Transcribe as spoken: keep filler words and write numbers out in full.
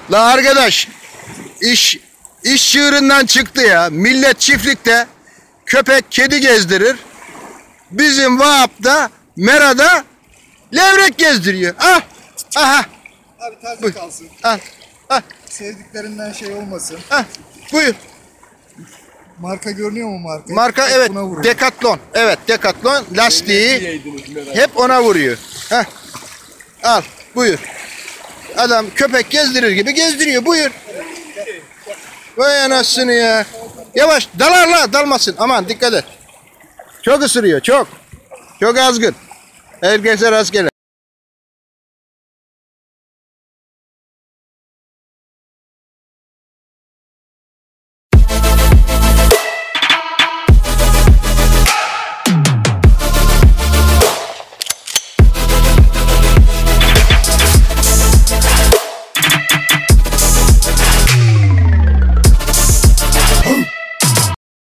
La arkadaş, iş iş çığırından çıktı ya. Millet çiftlikte köpek kedi gezdirir. Bizim Vahap'ta Mera'da levrek gezdiriyor. Ah! Aha! Abi taze kalsın. Al. Ah! Sevdiklerinden şey olmasın. Ah! Buyur. Marka görünüyor mu marka? Marka Hep evet. buna vuruyor. Decathlon. Evet, Decathlon lastiği hep ona vuruyor. Heh. Al, buyur. Adam köpek gezdirir gibi gezdiriyor. Buyur. Vay anasını ya. Yavaş, dalar la, dalmasın. Aman dikkat et. Çok ısırıyor, çok. Çok azgın. Herkese rastgele.